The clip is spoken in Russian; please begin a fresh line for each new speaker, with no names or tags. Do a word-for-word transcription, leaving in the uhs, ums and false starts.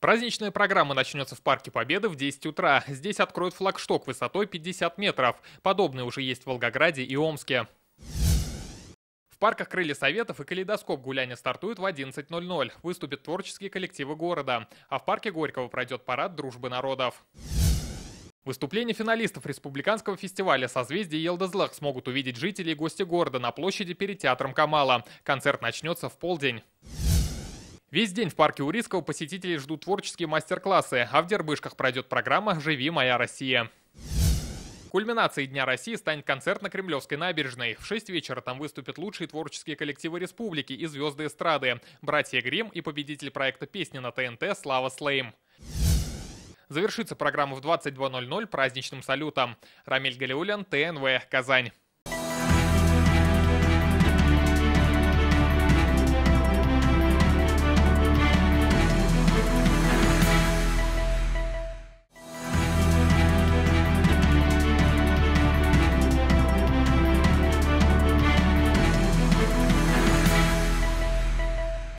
Праздничная программа начнется в Парке Победы в десять утра. Здесь откроют флагшток высотой пятьдесят метров. Подобные уже есть в Волгограде и Омске. В парках «Крылья Советов» и «Калейдоскоп» гуляния стартуют в одиннадцать ноль ноль. Выступят творческие коллективы города. А в парке Горького пройдет парад дружбы народов. Выступление финалистов республиканского фестиваля «Созвездие Йылдызлык» смогут увидеть жители и гости города на площади перед театром Камала. Концерт начнется в полдень. Весь день в парке Урицкого посетителей ждут творческие мастер-классы, а в Дербышках пройдет программа «Живи, моя Россия». Кульминацией Дня России станет концерт на Кремлевской набережной. В шесть вечера там выступят лучшие творческие коллективы республики и звезды эстрады. Братья Гримм и победитель проекта «Песни на ТНТ» Слава Слейм. Завершится программа в двадцать два ноль ноль праздничным салютом. Рамиль Галиуллин, ТНВ, Казань.